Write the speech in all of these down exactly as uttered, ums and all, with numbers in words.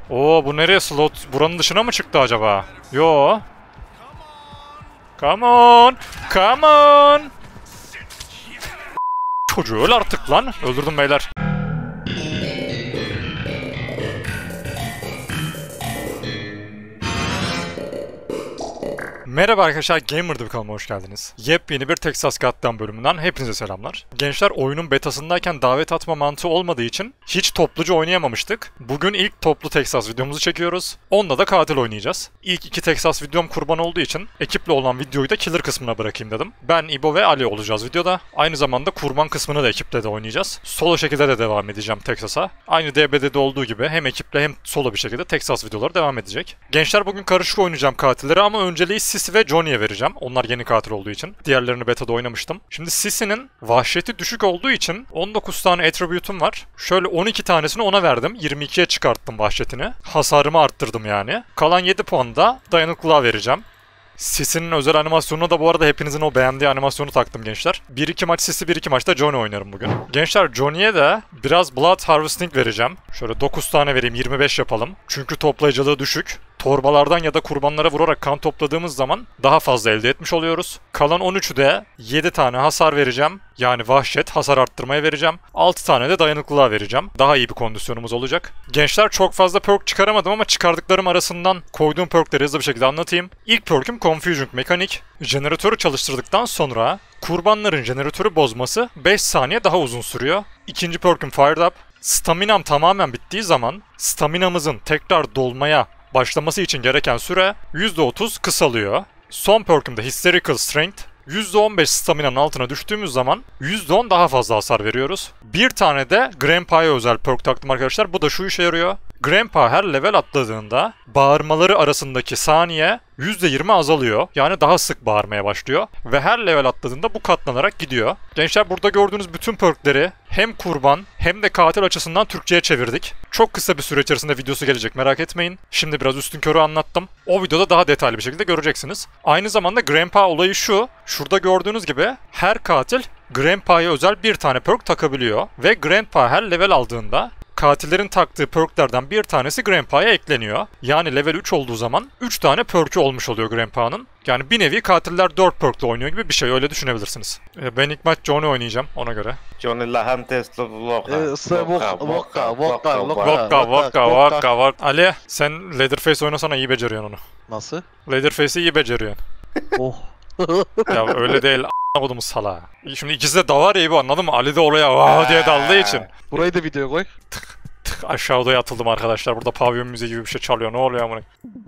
Oo, bu nereye slot? Buranın dışına mı çıktı acaba? Yo. Come on. Come on. Çocuğu öl artık lan. Öldürdüm beyler. Merhaba arkadaşlar, Gamer'da bir kanalıma hoş geldiniz. Yepyeni bir Texas God'dan bölümünden hepinize selamlar. Gençler, oyunun betasındayken davet atma mantığı olmadığı için hiç topluca oynayamamıştık. Bugün ilk toplu Texas videomuzu çekiyoruz. Onda da katil oynayacağız. İlk iki Texas videom kurban olduğu için ekiple olan videoyu da killer kısmına bırakayım dedim. Ben, İbo ve Ali olacağız videoda. Aynı zamanda kurban kısmını da ekiple de oynayacağız. Solo şekilde de devam edeceğim Texas'a. Aynı D B D'de olduğu gibi hem ekiple hem solo bir şekilde Texas videoları devam edecek. Gençler, bugün karışık oynayacağım katilleri ama önceliği Sissy ve Johnny'ye vereceğim. Onlar yeni katil olduğu için. Diğerlerini beta'da oynamıştım. Şimdi Sissy'nin vahşeti düşük olduğu için on dokuz tane attribute'um var. Şöyle on iki tanesini ona verdim. yirmi ikiye çıkarttım vahşetini. Hasarımı arttırdım yani. Kalan yedi puanı da dayanıklılığa vereceğim. Sissy'nin özel animasyonuna da bu arada hepinizin o beğendiği animasyonu taktım gençler. bir iki maç Sissy, bir iki maçta Johnny oynarım bugün. Gençler, Johnny'ye de biraz Blood Harvesting vereceğim. Şöyle dokuz tane vereyim, yirmi beş yapalım. Çünkü toplayıcılığı düşük. Torbalardan ya da kurbanlara vurarak kan topladığımız zaman daha fazla elde etmiş oluyoruz. Kalan on üçü de yedi tane hasar vereceğim. Yani vahşet, hasar arttırmaya vereceğim. altı tane de dayanıklılığa vereceğim. Daha iyi bir kondisyonumuz olacak. Gençler, çok fazla perk çıkaramadım ama çıkardıklarım arasından koyduğum perkleri hızlı bir şekilde anlatayım. İlk perküm Confusion Mekanik. Jeneratörü çalıştırdıktan sonra kurbanların jeneratörü bozması beş saniye daha uzun sürüyor. İkinci perküm Fired Up. Staminam tamamen bittiği zaman staminamızın tekrar dolmaya başlaması için gereken süre yüzde otuz kısalıyor. Son perk'ümde Hysterical Strength. yüzde on beş staminanın altına düştüğümüz zaman yüzde on daha fazla hasar veriyoruz. Bir tane de Grandpa'ya özel perk taktım arkadaşlar. Bu da şu işe yarıyor. Grandpa her level atladığında bağırmaları arasındaki saniye yüzde yirmi azalıyor. Yani daha sık bağırmaya başlıyor. Ve her level atladığında bu katlanarak gidiyor. Gençler, burada gördüğünüz bütün perkleri hem kurban hem de katil açısından Türkçe'ye çevirdik. Çok kısa bir süre içerisinde videosu gelecek, merak etmeyin. Şimdi biraz üstünkörü anlattım. O videoda daha detaylı bir şekilde göreceksiniz. Aynı zamanda Grandpa olayı şu. Şurada gördüğünüz gibi her katil Grandpa'ya özel bir tane perk takabiliyor. Ve Grandpa her level aldığında katillerin taktığı perklerden bir tanesi Grandpa'ya ekleniyor. Yani level üç olduğu zaman üç tane perk'ü olmuş oluyor Grandpa'nın. Yani bir nevi katiller dört perk'le oynuyor gibi bir şey, öyle düşünebilirsiniz. Ben ilk maç Johnny oynayacağım ona göre. Johnny Lahantes Loka. Vodka, vodka, vodka, vodka, vodka, vodka, vodka. Ali, sen Leatherface oynasana, iyi beceriyorsun onu. Nasıl? Leatherface'i iyi beceriyorsun. Oh. Ya öyle değil. Kodum sala. Şimdi ikisi de davar ya bu, anladın mı? Ali de oraya vaa diye daldığı için. Burayı da video koy. Tık tık aşağı odaya atıldım arkadaşlar. Burada pavyon müziği gibi bir şey çalıyor. Ne oluyor amına?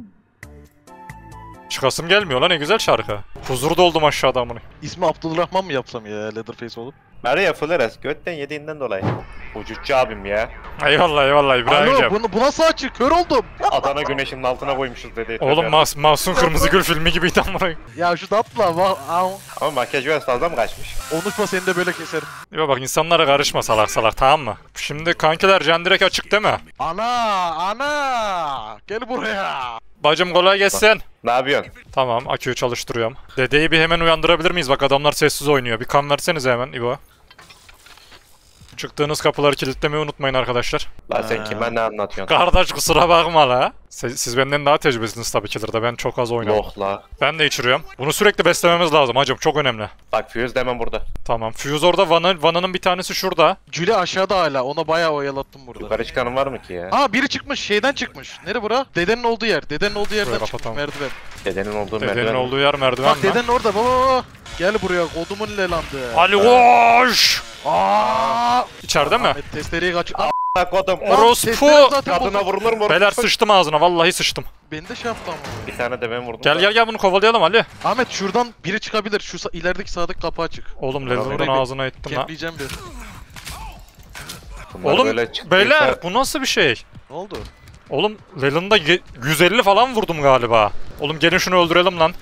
Çıkasım gelmiyor lan, ne güzel şarkı. Huzur doldum aşağıda amına. İsmi Abdülrahman mı yapsam ya, Leatherface olup? Maria Flores götten yediğinden dolayı. Ucutçu abim ya. Eyvallah eyvallah İbrahim'ciğim. Alo, bunu, bu nasıl açık? Kör oldum. Adana güneşinin altına koymuşuz dedi. Oğlum mas Masum Kırmızı Gül filmi gibiydi amına. Ya şu tatla bak. Ama makyaj biraz fazla mı kaçmış? Konuşma, seni de böyle keserim. Ya bak, insanlara karışma salak salak, tamam mı? Şimdi kankiler, can direkt açık değil mi? Ana, ana. Gel buraya. Bacım kolay gelsin. Ne yapıyorsun? Tamam, aküyü çalıştırıyorum. Dedeyi bir hemen uyandırabilir miyiz? Bak adamlar sessiz oynuyor. Bir kan versenize hemen İbo. Çıktığınız kapıları kilitlemeyi unutmayın arkadaşlar. Lan sen kime ne anlatıyorsun? Kardeş kusura bakma la. Siz, siz benden daha tecrübelisiniz tabii killer'da. Ben çok az oynadım. Loh la. Ben de içiriyorum. Bunu sürekli beslememiz lazım hacım. Çok önemli. Bak Fuse de hemen burada. Tamam. Fuse orada. Van'a, Vana'nın bir tanesi şurada. Julie aşağıda hala. Ona bayağı oyalattım burada. Yukarı çıkanın var mı ki ya? Aa, biri çıkmış. Şeyden çıkmış. Nere bura? Dedenin olduğu yer. Dedenin olduğu yerden Buraya çıkmış. kapatalım. Merdiven. Dedenin olduğu Dedenin merdiven. olduğu yer merdiven Bak mi? dedenin orada. Baba baba. Gel buraya. Kodumun lelandı. Ali koş! Aa! İçeride mi? Ahmet testereye kaç. Aa! Bak kodum. Lan, Orospu! testere zaten Kadına bozuk. vurulur mu? Beyler sıçtım ağzına. Vallahi sıçtım. Beni de şey yaptı ama. Bir tane de ben vurdum. Gel da. gel gel bunu kovalayalım Ali. Ahmet şuradan biri çıkabilir. Şu sa- ilerideki sağdaki kapı açık. Oğlum Tamam, Leather'ın orayı bir ağzına ettim lan. Kepleyeceğim bir. Bunlar Oğlum böyle çıktıysa- beyler bu nasıl bir şey? Ne oldu? Oğlum Leland'da yüz elli falan vurdum galiba. Oğlum gelin şunu öldürelim lan.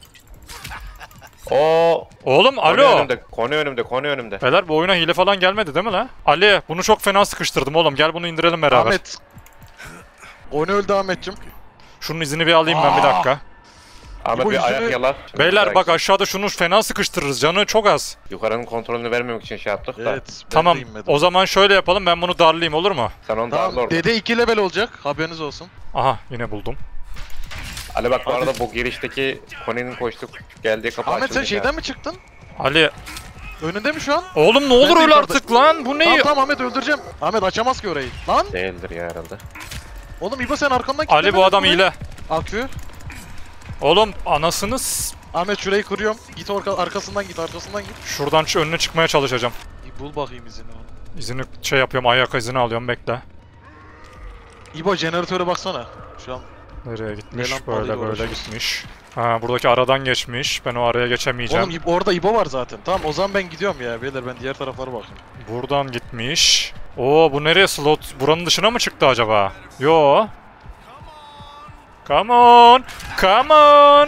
Oo. Oğlum Konu alo. önümde, konu önümde, konu önümde. Beyler bu oyuna hile falan gelmedi değil mi lan? Ali bunu çok fena sıkıştırdım oğlum, gel bunu indirelim beraber. Ahmet. Oyunu öldü Ahmet'cim. Şunun izini bir alayım ben bir dakika. Ama Bu bir yüzünü- ayak yala. Beyler bak aşağıda şunu fena sıkıştırırız. Canı çok az. Yukarının kontrolünü vermemek için şey yaptık da. Evet. ben Tamam. de inmedim. O zaman şöyle yapalım. Ben bunu darlayayım olur mu? Sen onu darla Tamam. orada. Dede iki level olacak. Haberiniz olsun. Aha yine buldum. Ali bak bu Hadi. arada bu girişteki Koni'nin koştuk geldiği kapı Ahmet sen açıldı şeyden ya. mi çıktın? Ali. Önünde mi şu an? Oğlum ne olur Ben de öyle yukarıda- artık lan. Bu ne? Tamam tamam Ahmet öldüreceğim. Ahmet açamaz ki orayı. Lan Değildir ya herhalde. oğlum İbo sen arkandan Ali bu kilitlemedin adam mi? hile. Akü. Oğlum anasını s- Ahmet şurayı kırıyorum. Git orka, arkasından git arkasından git. Şuradan şu önüne çıkmaya çalışacağım. İyi, bul bakayım izini onu. İzini şey yapıyorum. Ayak izini alıyorum. Bekle. İbo jeneratöre baksana. Şu an Nereye gitmiş? Leland Böyle balıyla böyle uğraşıyoruz. gitmiş. Ha buradaki aradan geçmiş. Ben o araya geçemeyeceğim. oğlum İbo- orada İbo var zaten. Tamam o zaman ben gidiyorum ya beyler ben diğer taraflara bakayım. Buradan gitmiş. Oo bu nereye slot? Buranın dışına mı çıktı acaba? Yo. Come on. Come on.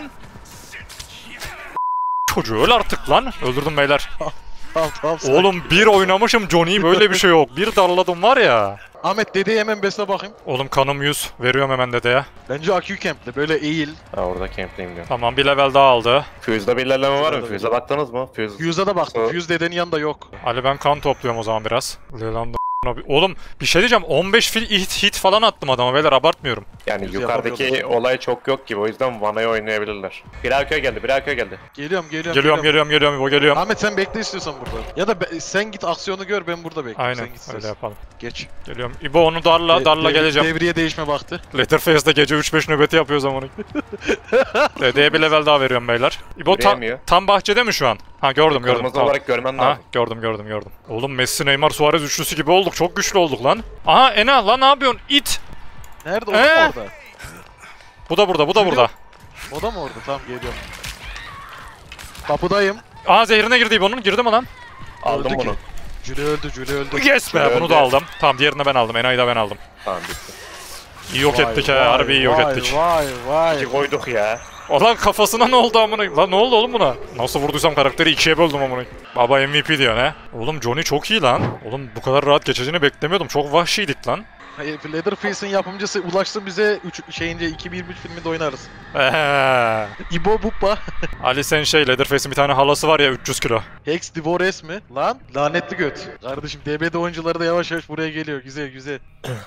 Çocuğu öl artık lan. Öldürdüm beyler. Tamam tamam. sakin. Oğlum bir oynamışım Johnny böyle bir şey yok. Bir darladım var ya. Ahmet dedeyi hemen besle bakayım. Oğlum kanım yüz. Veriyorum hemen dedeye. Bence akü camp'te böyle eğil. Ha orada campleyim diyor. Tamam bir level daha aldı. Fuse'da bir ilerleme var mı? Fuse'da Fuse'a baktınız mı? Fuse. Fuse'a da baktım. So- Fuse dedenin yanında yok. Ali ben kan topluyorum o zaman biraz. Leland'da oğlum bir şey diyeceğim. on beş fil hit, hit falan attım adama beyler abartmıyorum. Yani Fuse yukarıdaki yapamıyorlar. olay çok yok gibi o yüzden Vana'ya oynayabilirler. Bir arköy geldi, bir arköy geldi. Geliyorum geliyorum. Geliyorum geliyorum geliyorum o geliyorum. Ahmet sen bekle istiyorsan burada. Ya da be- sen git aksiyonu gör ben burada bekleyeyim. Aynen Sen git öyle istiyorsan. yapalım. Geç. Geliyorum. İbo onu darla De- darla dev- geleceğim. Devriye değişme vakti. Letterface'de gece üç beş nöbeti yapıyor zamanı. Dedeye bir level daha veriyorum beyler. İbo ta- Yürüyemiyor. tam bahçede mi şu an? Ha gördüm gördüm. Kırmızı Tamam. olarak görmen Ha lazım. gördüm gördüm gördüm. Oğlum Messi, Neymar, Suarez üçlüsü gibi olduk. Çok güçlü olduk lan. Aha Ena lan ne yapıyorsun? İt. Nerede? O Ee? da mı orada? Bu da burada bu da Geliyor. burada. O da mı orada? Tamam geliyorum. Kapıdayım. Aha zehrine girdi İbo'nun. Girdi mi lan? Aldım Öldü ki. bunu. Jüle öldü, Jüle öldü. Yes be Öldü. bunu da aldım. Tamam diğerini ben aldım. Ena'yı da ben aldım. Tamam bitti. İyi yok Vay, ettik he. vay, Harbi iyi yok vay, ettik. Vay vay. İki koyduk ya. Ulan kafasına ne oldu amına? Lan ne oldu oğlum buna? Nasıl vurduysam karakteri ikiye böldüm amına. Baba M V P diyor ne? Oğlum Johnny çok iyi lan. Oğlum bu kadar rahat geçeceğini beklemiyordum. Çok vahşiydik lan. Hayır, Leatherface'in yapımcısı ulaştı bize üç şeyince iki bin yirmi üç filminde oynarız. Eee. İbo Buppa. Ali sen şey Leatherface'in bir tane halası var ya üç yüz kilo. Hex Divores mi? Lan lanetli göt. Kardeşim D B'de oyuncuları da yavaş yavaş buraya geliyor. Güzel güzel.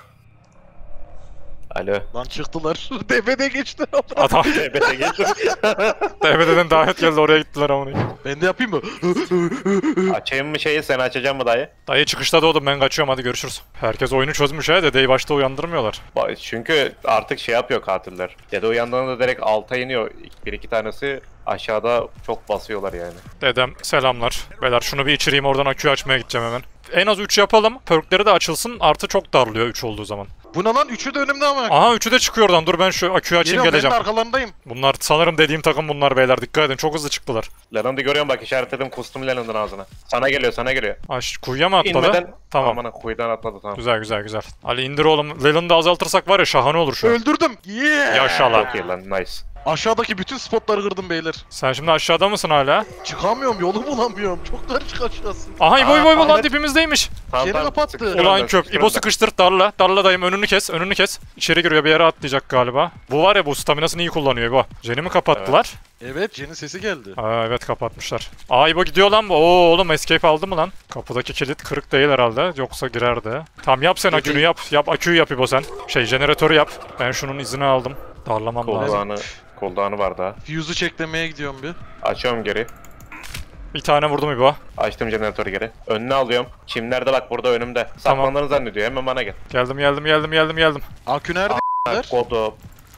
Alo. Lan çıktılar. D B'de geçti. Adam Tepete geçtim. D V D'den davet geldi oraya gittiler amına. Ben de yapayım mı? Açayım mı şeyi sen açacak mı dayı? Dayı çıkışta doğdum ben kaçıyorum hadi görüşürüz. Herkes oyunu çözmüş he dedeyi başta uyandırmıyorlar. Ba- Çünkü artık şey yapıyor katiller. Dede uyandığında direkt alta iniyor. Bir iki tanesi aşağıda çok basıyorlar yani. Dedem selamlar. Beyler şunu bir içireyim oradan aküyü açmaya gideceğim hemen. En az üç yapalım. Perkleri de açılsın. Artı çok darlıyor üç olduğu zaman. Bu ne lan? Üçü de önümde ama. Aha üçü de çıkıyor oradan. Dur ben şu aküyü açayım Geliyorum ben de geleceğim. arkalarındayım. Bunlar sanırım dediğim takım bunlar beyler. Dikkat edin çok hızlı çıktılar. Leland'ı görüyorum bak işaretledim kustum Leland'ın ağzına. Sana geliyor sana geliyor. Aş kuyuya mı atladı? İnmeden Tamam. Aman kuyudan atladı tamam. Güzel güzel güzel. Ali indir oğlum. Leland'ı azaltırsak var ya şahane olur şu an. Öldürdüm. Yeah. Yaşa lan. Çok iyi lan nice. Aşağıdaki bütün spotları kırdım beyler. Sen şimdi aşağıda mısın hala? Çıkamıyorum, yolu bulamıyorum. Çok karışık aşağısı. Aha İbo İbo İbo lan Ahmet. dibimizdeymiş. Tamam, Yeri tamam, kapattı. sıkıştırın Ulan ben, köp. sıkıştırın İbo ben. sıkıştır darla. Darla dayım önünü kes. Önünü kes. İçeri giriyor bir yere atlayacak galiba. Bu var ya bu staminasını iyi kullanıyor İbo. Jen'i mi kapattılar? Evet, Jen'in sesi geldi. Aa evet kapatmışlar. Aa İbo gidiyor lan bu. Oo oğlum escape aldı mı lan? Kapıdaki kilit kırık değil herhalde. Yoksa girerdi. Tamam yap sen akünü yap. Yap aküyü yap İbo sen. Şey jeneratörü yap. Ben şunun izini aldım. Darlamam lazım. Cooldown'ı cooldown'ı var daha. Fuse'u çeklemeye gidiyorum bir. Açıyorum geri. Bir tane vurdum İbo. Açtım jeneratörü geri. Önüne alıyorum. Çimlerde bak burada önümde. Tamam. Saklandığını zannediyor. Hemen bana gel. Geldim geldim geldim geldim geldim. Akü nerede? Ha, kodu.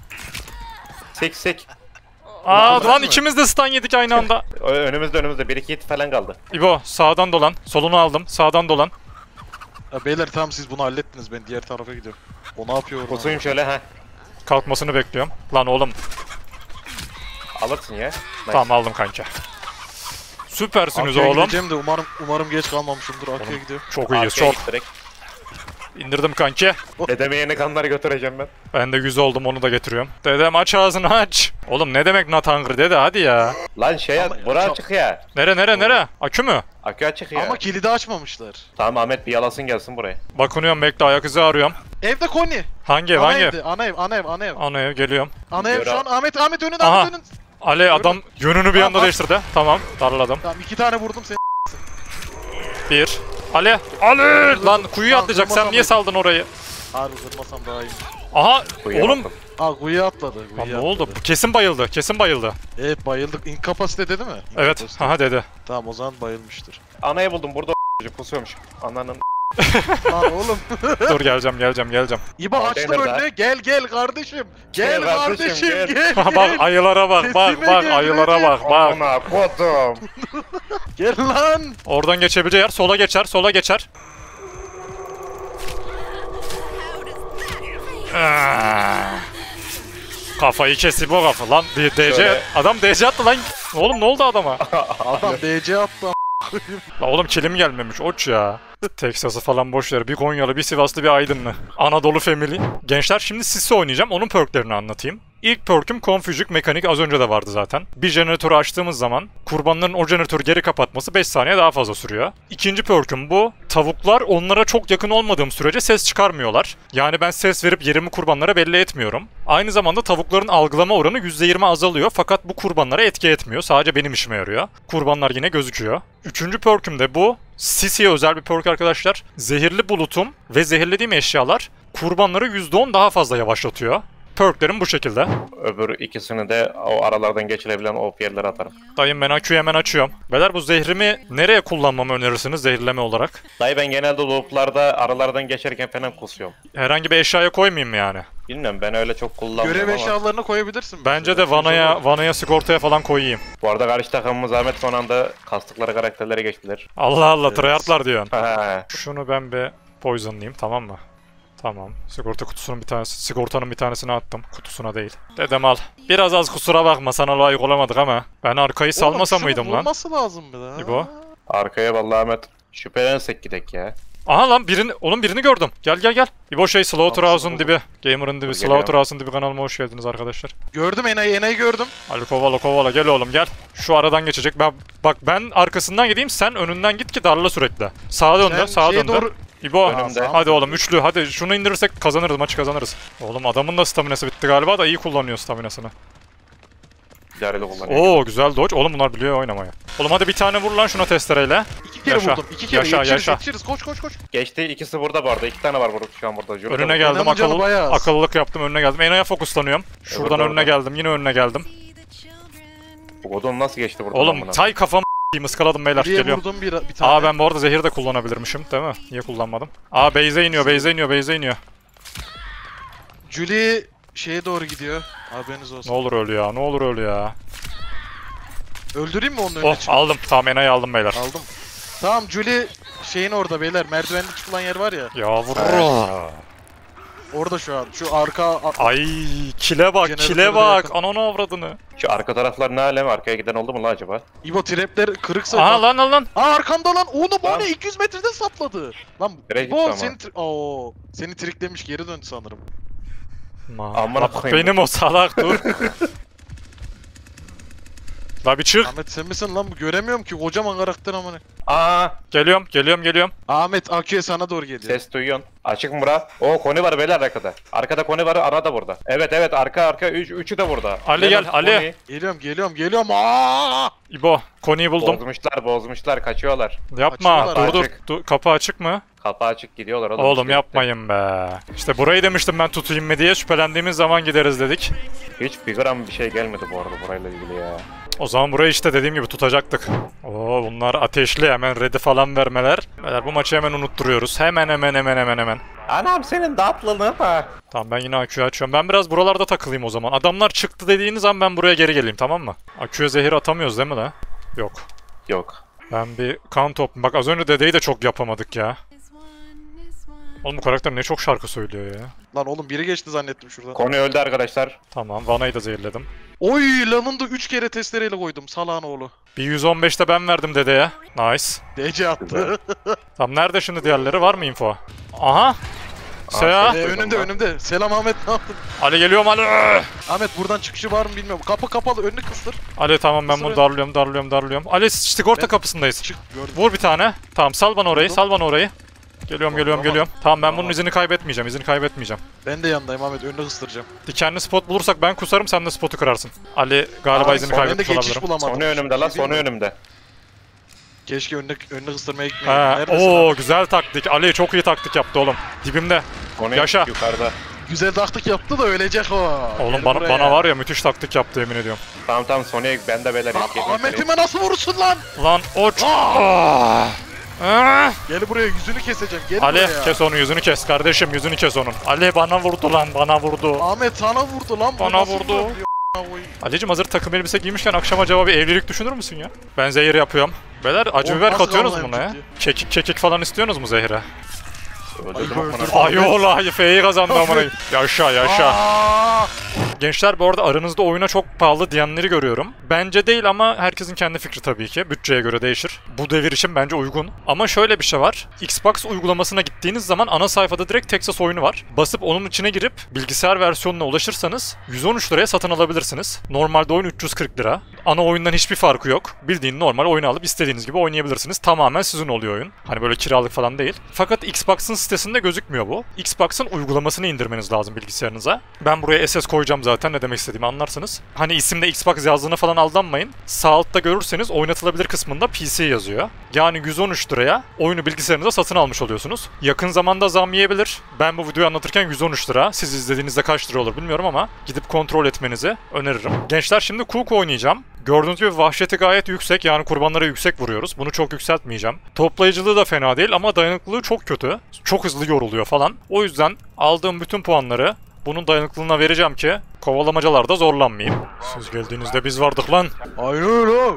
Sik sik. Aa Ulan, lan mı? ikimiz de stun yedik aynı anda. Ö- Önümüzde önümüzde. Bir iki hit falan kaldı. İbo sağdan dolan. Solunu aldım. Sağdan dolan. Ya beyler tamam siz bunu hallettiniz, ben diğer tarafa gidiyorum. O ne yapıyor orada? Kusuyum şöyle ha. Kalkmasını bekliyorum. Lan oğlum. Alırsın ya. Nice. Tamam aldım kanka. Süpersiniz Akü'ye oğlum. gideceğim de umarım umarım geç kalmamışımdır. Akü'ye gidiyorum. Çok iyiyiz Arkaya çok. git direkt. İndirdim kanki. Dedeme yeni kanları götüreceğim ben. Ben de yüz oldum onu da getiriyorum. Dedem aç ağzını aç. Oğlum ne demek not hungry dede hadi ya. Lan şey Ama- at. Bura çok- açık ya. Nere nere nere? Akü mü? Akü açık ya. Ama kilidi açmamışlar. Tamam Ahmet bir yalasın gelsin buraya. Bakınıyorum bekle ayak izi arıyorum. Evde Koni. Hangi ev Ana hangi ev? evde, ana ev, ana ev, ana ev. Ana ev geliyorum. Ana ev Yürü. şu an Ahmet, Ahmet önünde, Aha. Ahmet önünde. Ali adam yönünü bir Tamam, anda bak. değiştirdi. Tamam darladım. Tamam iki tane vurdum seni. Bir. Ali. Ali. Lan kuyuya Lan, atlayacak. Sen durmasam niye mıydı? saldın orayı? Harbi vurmasam daha iyi. Aha. Kuyuya Oğlum. baktım. Aa kuyuya atladı. Lan Kuyuya ne oldu? atladı. Bu kesin bayıldı. Kesin bayıldı. Evet bayıldık. İnkapasite dedi mi? Evet. İnkapasite. Haha dedi. Tamam o zaman bayılmıştır. Anayı buldum burada o pusuyormuş. Ananın Lan oğlum. Dur geleceğim geleceğim geleceğim. İbo açtım Konteyner önünü. Gel gel kardeşim. Gel, Gel kardeşim, kardeşim gel. gel. bak gel. ayılara bak bak Sesime bak gel, ayılara Recep. bak bak. amına kodum. Gel lan. Oradan geçebileceği yer sola geçer sola geçer. Ah. Kafayı kesip o kafa lan D C Şöyle. adam D C attı lan. Oğlum ne oldu adama? Adam D C attı. La oğlum kilim gelmemiş oç ya. Texas'ı falan boş ver. Bir Konyalı, bir Sivaslı, bir Aydınlı. Anadolu Family. Gençler şimdi Sisi oynayacağım. Onun perklerini anlatayım. İlk perk'üm Confusion Mekanik az önce de vardı zaten. Bir jeneratörü açtığımız zaman kurbanların o jeneratörü geri kapatması beş saniye daha fazla sürüyor. İkinci perk'üm bu. Tavuklar onlara çok yakın olmadığım sürece ses çıkarmıyorlar. Yani ben ses verip yerimi kurbanlara belli etmiyorum. Aynı zamanda tavukların algılama oranı yüzde yirmi azalıyor fakat bu kurbanlara etki etmiyor. Sadece benim işime yarıyor. Kurbanlar yine gözüküyor. Üçüncü perk'üm de bu. Sisi'ye özel bir perk arkadaşlar. Zehirli bulutum ve zehirlediğim eşyalar kurbanları yüzde on daha fazla yavaşlatıyor. Perklerim bu şekilde. Öbür ikisini de o aralardan geçilebilen o yerlere atarım. Dayım ben Aq'yu hemen açıyorum. Beyler bu zehrimi nereye kullanmamı önerirsiniz zehirleme olarak? Dayı ben genelde looplarda aralardan geçerken falan kusuyorum. Herhangi bir eşyaya koymayayım mı yani? Bilmiyorum ben öyle çok kullanmıyorum Görev ama. eşyalarını koyabilirsin. Bence de vanaya, vanaya sigortaya falan koyayım. Bu arada karşı takımımız Ahmet son anda kastıkları karakterlere geçtiler. Allah Allah Evet. tryhardlar diyorsun. Ha, Şunu ben bir poisonlayayım tamam mı? Tamam. Sigorta kutusunun bir tanesi, sigortanın bir tanesini attım. Kutusuna değil. Dedem al. Biraz az kusura bakma sana layık olamadık ama. Ben arkayı salmasa mıydım lan? Olması lazım bir daha. İbo. arkaya vallahi Ahmet şüphelensek gidek ya. Aha lan birini, oğlum birini gördüm. Gel gel gel. İbo şey Slaughterhouse'un Tamam, dibi. Gamer'ın dibi. Dur, geliyorum. Slaughterhouse'un dibi kanalıma hoş geldiniz arkadaşlar. Gördüm Enay'ı Enay'ı gördüm. Ali kovala kovala gel oğlum gel. Şu aradan geçecek. Ben, bak ben arkasından gideyim sen önünden git ki darla sürekli. Sağa döndü Sen sağa şeye döndü. doğru- İbo Önümde. hadi oğlum üçlü hadi şunu indirirsek kazanırız maçı kazanırız. Oğlum adamın da staminası bitti galiba da iyi kullanıyor staminasını. İdareli kullanıyor. Oo güzel dodge. Oğlum bunlar biliyor oynamayı. Oğlum hadi bir tane vur lan şuna testereyle. İki kere Yaşa, vurdum. İki kere yaşa, yetişiriz yaşa. yetişiriz. Koş koş koş. Geçti ikisi burada bu arada. İki tane var burada şu an burada. Jüri Önüne de- geldim Oynamın canı akıllı, bayağı az. akıllılık yaptım önüne geldim. Ena'ya fokuslanıyorum. Şuradan orada, önüne orada. geldim yine önüne geldim. Bu kodum nasıl geçti burada? Oğlum buna? tay kafamı s**eyim, ıskaladım beyler Buraya geliyorum. vurdum bir, bir tane. Aa ben bu arada zehir de kullanabilirmişim değil mi? Niye kullanmadım? Aa base'e iniyor base'e iniyor base'e iniyor. Julie şeye doğru gidiyor. Haberiniz Ne olsun. olur öl ya ne olur öl ya. Öldüreyim mi onun önüne Oh çıkıp? aldım tamam Ena'yı aldım beyler. Aldım. Tamam Julie şeyin orada beyler. Merdivenli çıkılan yer var ya. Yavrum. Orada şu an. Şu arka... a- Ay kile bak Jeneratörü kile de bak yakın. ananı avradını. Şu arka taraflar ne alem? Arkaya giden oldu mu lan acaba? İbo trapler kırıksa... Aha lan lan lan. Aa arkamda lan. Oğlum o Lan. ne? iki yüz metreden sapladı. Lan Nereye gitti İbo ama? seni... tri- Oo, seni triklemiş geri döndü sanırım. Ma- Amına Bak, koyayım. benim o salak dur. La bir çık. Ahmet sen misin lan? Göremiyorum ki kocaman karakter amına. Aa, Geliyorum geliyorum geliyorum. Ahmet Akü'ye sana doğru geliyor. ses duyuyorsun. Açık mı bura? Oo koni var beyler arkada. Arkada koni var, ana da burada. Evet evet arka arka üç, üçü de burada. Ali Beyler, gel, Ali. Koni. Geliyorum geliyorum geliyorum. Aa! İbo Koni'yi buldum. Bozmuşlar bozmuşlar kaçıyorlar. Yapma Açıyorlar, dur dur. açık. Dur, kapı açık mı? Kapı açık gidiyorlar oğlum. Oğlum işte. yapmayın be. İşte burayı demiştim ben tutayım mı diye şüphelendiğimiz zaman gideriz dedik. Hiç bir gram bir şey gelmedi bu arada burayla ilgili ya. O zaman burayı işte dediğim gibi tutacaktık. Oo bunlar ateşli hemen ready falan vermeler. Beyler bu maçı hemen unutturuyoruz. Hemen hemen hemen hemen hemen. Anam senin tatlılığın ha. Tamam ben yine Akü'yü açıyorum. Ben biraz buralarda takılayım o zaman. Adamlar çıktı dediğiniz an ben buraya geri geleyim tamam mı? Akü'ye zehir atamıyoruz değil mi de? Yok. Yok. Ben bir kan top... Bak az önce dedeyi de çok yapamadık ya. Oğlum bu karakter ne çok şarkı söylüyor ya. Lan oğlum biri geçti zannettim şuradan. Koni öldü arkadaşlar. Tamam Vana'yı da zehirledim. Oy lanında üç kere testereyle koydum salağın oğlu. Bir yüz on beşte ben verdim dedeye. Nice. D C attı. Tamam nerede şimdi diğerleri? Var mı info? Aha. Seha. Ee, önümde önümde. Selam Ahmet ne yaptın? Ali geliyorum Ali. Ahmet buradan çıkışı var mı bilmiyorum. Kapı kapalı önünü kıstır. Ali tamam ben bunu Sıraya- darlıyorum darlıyorum darlıyorum. Ali sigorta Ben- kapısındayız. Çık gördüm. Vur bir tane. Tamam sal bana orayı Vurdum. sal bana orayı. Geliyorum geliyorum Tamam. geliyorum. Tamam ben bunun Tamam. izini kaybetmeyeceğim. izini kaybetmeyeceğim. Ben de yanındayım Ahmet, önüne ısıtıracağım. Dikenli spot bulursak ben kusarım, sen de spotu kırarsın. Ali galiba Aa, izini son- Ben de kaybetmiş geçiş olabilirim. bulamadım. Sonu önümde lan, Bir şey sonu değil mi? önümde. Keşke önüne, önüne ısıtırmaya gitmeyeyim. Ha, Neredesin oo abi? güzel taktik. Ali çok iyi taktik yaptı oğlum. Dibimde. Sonu Yaşa. yukarıda. Güzel taktik yaptı da ölecek o. Oğlum Gel bana, buraya. bana var ya müthiş taktik yaptı yemin ediyorum. Tamam tamam, Sony'e ben de beyler. Lan ilk geliyorum. Ahmet'ime nasıl vurursun lan? Lan oç. Ah! Ah! Gel buraya, yüzünü keseceğim. Gel Ali buraya. kes onu, yüzünü kes kardeşim, yüzünü kes onun. Ali bana vurdu lan, bana vurdu. Ahmet sana vurdu lan. bu Bana nasıl vurdu. vurabiliyor a**ına Ali'cim hazır takım elbise giymişken akşama acaba bir evlilik düşünür müsün ya? Ben zehir yapıyorum. Beyler acı Oğlum, biber nasıl katıyorsunuz Allah'ım buna ya. ciddi? Kekik kekik falan istiyorsunuz mu zehire? Öldürdüm Ay, amına öldürdüm. koyayım. Ay ola F'yi kazandı amına. Yaşa yaşa. Aa! Gençler bu arada aranızda oyuna çok pahalı diyenleri görüyorum. Bence değil ama herkesin kendi fikri tabii ki. Bütçeye göre değişir. Bu devir için bence uygun. Ama şöyle bir şey var. Xbox uygulamasına gittiğiniz zaman ana sayfada direkt Texas oyunu var. Basıp onun içine girip bilgisayar versiyonuna ulaşırsanız yüz on üç liraya satın alabilirsiniz. Normalde oyun üç yüz kırk lira. Ana oyundan hiçbir farkı yok. Bildiğin normal oyunu alıp istediğiniz gibi oynayabilirsiniz. Tamamen sizin oluyor oyun. Hani böyle kiralık falan değil. Fakat Xbox'ın sitesinde gözükmüyor bu. Xbox'ın uygulamasını indirmeniz lazım bilgisayarınıza. Ben buraya S S koyacağım zaten, ne demek istediğimi anlarsınız. Hani isimde Xbox yazdığına falan aldanmayın. Sağ altta görürseniz oynatılabilir kısmında P C yazıyor. Yani yüz on üç liraya oyunu bilgisayarınıza satın almış oluyorsunuz. Yakın zamanda zam yiyebilir. Ben bu videoyu anlatırken yüz on üç lira. Siz izlediğinizde kaç lira olur bilmiyorum ama gidip kontrol etmenizi öneririm. Gençler şimdi Cook oynayacağım. Gördüğünüz gibi vahşeti gayet yüksek, yani kurbanlara yüksek vuruyoruz. Bunu çok yükseltmeyeceğim. Toplayıcılığı da fena değil ama dayanıklılığı çok kötü. Çok hızlı yoruluyor falan. O yüzden aldığım bütün puanları bunun dayanıklılığına vereceğim ki kovalamacalarda zorlanmayayım. Siz geldiğinizde biz vardık lan. Aynen öyle.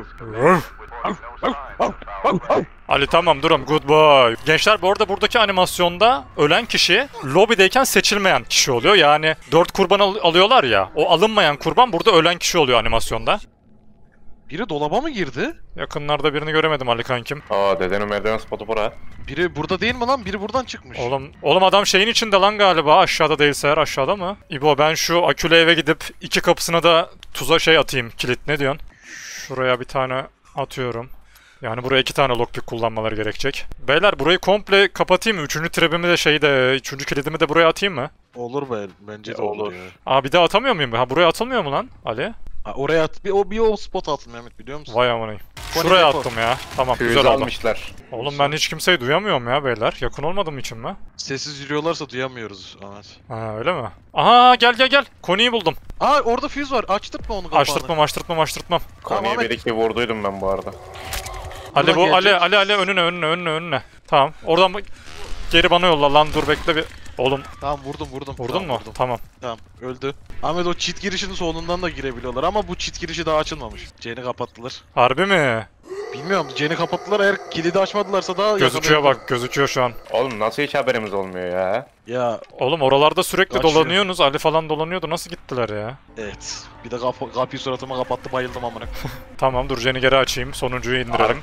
Ali tamam durum, good boy. Gençler bu arada buradaki animasyonda ölen kişi lobideyken seçilmeyen kişi oluyor. Yani dört kurban al- alıyorlar ya, o alınmayan kurban burada ölen kişi oluyor animasyonda. Biri dolaba mı girdi? Yakınlarda birini göremedim Ali kankim. Aa, dedenin merdiven spotu bura. Biri burada değil mi lan? Biri buradan çıkmış. Oğlum, oğlum adam şeyin içinde lan galiba, aşağıda değilse eğer, aşağıda mı? İbo ben şu akülü eve gidip iki kapısına da tuza şey atayım, kilit, ne diyorsun? Şuraya bir tane atıyorum. Yani buraya iki tane lockpick kullanmaları gerekecek. Beyler burayı komple kapatayım mı? Üçüncü trap'imi de şeyi de, üçüncü kilidimi de buraya atayım mı? Olur be, bence de Ya, olur. olur. Ya. Aa bir daha atamıyor muyum? Ha buraya atılmıyor mu lan Ali? Ha, oraya at, bir o bir o spot atın Mehmet, biliyor musun? Vay amanayım. Koni Şuraya depo. attım ya. Tamam Füze güzel oldu. almışlar. Oğlum ben hiç kimseyi duyamıyorum ya beyler. Yakın olmadığım için mi? Sessiz yürüyorlarsa duyamıyoruz Ahmet. Ha öyle mi? Aha gel gel gel. Koni'yi buldum. Aa orada füze var. Açtırtma onu kapağını. Açtırtmam açtırtmam açtırtmam. Konuya Ahmet. bir iki vurduydum ben bu arada. Ali bu Buradan Ali gelecek. Ali Ali önüne önüne önüne önüne. Tamam. Oradan mı- geri bana yolla lan, dur bekle bir. Oğlum Tamam vurdum vurdum. vurdun tamam, mu? Vurdum. Tamam. Tamam öldü. Ahmet o cheat girişinin sonundan da girebiliyorlar ama bu cheat girişi daha açılmamış. C'ni kapattılar. Harbi mi? Bilmiyorum, C'ni kapattılar, eğer kilidi açmadılarsa daha Gözüküyor yakalayabilir. bak, gözüküyor şu an. Oğlum nasıl hiç haberimiz olmuyor ya? Ya Oğlum oralarda sürekli Kaçıyor. dolanıyorsunuz. Ali falan dolanıyordu. Nasıl gittiler ya? evet. Bir de kapı, kapıyı suratıma kapattı, bayıldım amına. Tamam dur Jen'i geri açayım. Sonuncuyu indirelim.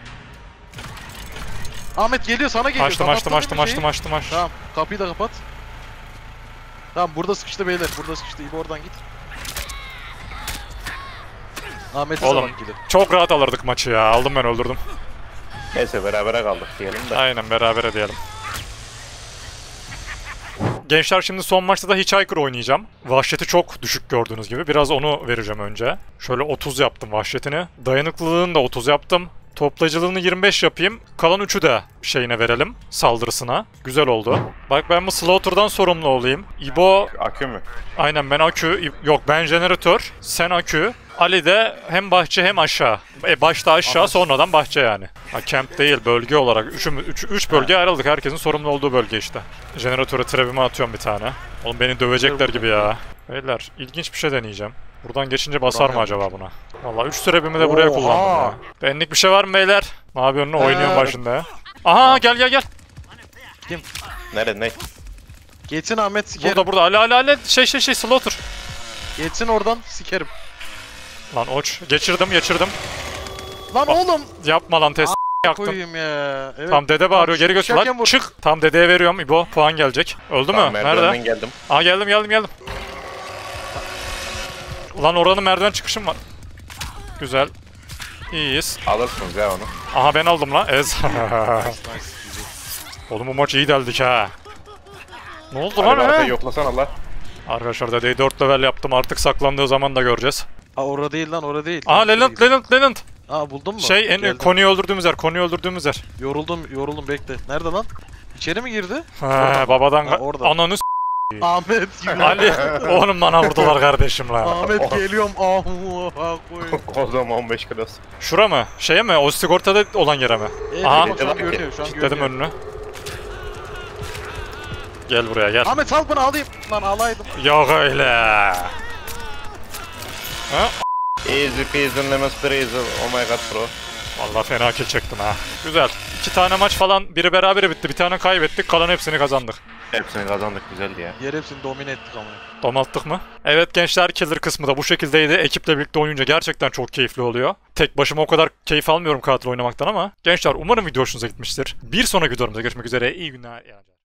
Ahmet geliyor, sana geliyor. Açtım açtım Kapattın açtım değil mi açtım açtım açtım. Tamam, kapıyı da kapat. Tamam burada sıkıştı beyler, burada sıkıştı. İbo oradan git. Ahmet'e Oğlum. zaman gidelim. Çok rahat alırdık maçı ya. Aldım ben, öldürdüm. Neyse berabere kaldık diyelim de. Aynen beraber diyelim. Gençler şimdi son maçta da Hitchhiker oynayacağım. Vahşeti çok düşük gördüğünüz gibi. Biraz onu vereceğim önce. Şöyle otuz yaptım vahşetini. Dayanıklılığını da otuz yaptım. Toplayıcılığını yirmi beş yapayım. Kalan üçü de şeyine verelim. Saldırısına. Güzel oldu. Bak ben bu Slaughter'dan sorumlu olayım. İbo... Akü mü? Aynen ben akü. Yok ben jeneratör. Sen akü. Ali de hem bahçe hem aşağı. E başta aşağı Aha. sonradan bahçe yani. Ha camp değil, bölge olarak. Üç, üç, üç bölgeye ayrıldık. Herkesin sorumlu olduğu bölge işte. Jeneratöre trebime atıyorum bir tane. Oğlum beni dövecekler gibi ya. Beyler ilginç bir şey deneyeceğim. Buradan geçince basar mı acaba buna? Vallahi üç trebimi de buraya Oha. kullandım ya. Benlik bir şey var mı beyler? Ne yapıyorsun? Ee, Oynuyorum başında ya. Aha gel gel gel. Nerede ne? Geçsin Ahmet, sikerim. Burada burada. Ali Ali Ali. Şey şey şey Slaughter. Geçsin oradan, sikerim. Lan oç. Geçirdim geçirdim. Lan oğlum. Yapma lan test yaktım. Koyayım ya. Evet. Tam dede bağırıyor, geri götür çıkarken lan. vur. Çık. Tam dedeye veriyorum. İbo puan gelecek. Öldü Tamam, mü? merdivenden Nerede? geldim. Aa geldim geldim geldim. Ulan oranın merdiven çıkışım var. Güzel. İyiyiz. Alırsınız ya onu. Aha ben aldım lan. Ez. Nice, nice. Güzel. Oğlum bu maç iyi deldik ha. Ne oldu Hadi lan arkayı he? yoklasana Allah. Arkadaşlar dedeyi dört level yaptım. Artık saklandığı zaman da göreceğiz. Aa orada değil lan orada değil. Aa Leland, Leland, Leland. Aa buldun mu? Şey en Geldim. Konu'yu öldürdüğümüz yer, Konu'yu öldürdüğümüz yer. Yoruldum yoruldum bekle. Nerede lan? İçeri mi girdi? He Orada. babadan Ha, orada. ananı s***. Ahmet yürü. Ali oğlum bana vurdular kardeşim lan. Ahmet geliyorum. Ahuha koy. Kozum on beş kilos. Şura mı? Şeye mi? O sigortada olan yere mi? Evet, Aha. bak, şu an görünüyor şu an Kilitledim görünüyor. önünü. Gel buraya gel. Ahmet sal bana alayım. Lan alaydım. Yok öyle. Ha? Easy peasy lemon squeezy. Oh my god bro. Vallahi fena kill çektim ha. Güzel. İki tane maç falan biri berabere bitti. Bir tane kaybettik. Kalan hepsini kazandık. Hepsini kazandık, güzeldi ya. Diğer hepsini domine ettik ama. Domalttık mı? Evet gençler, killer kısmı da bu şekildeydi. Ekiple birlikte oynayınca gerçekten çok keyifli oluyor. Tek başıma o kadar keyif almıyorum katil oynamaktan ama. Gençler umarım video hoşunuza gitmiştir. Bir sonraki videomuzda görüşmek üzere. İyi günler. İyi eğlenceler.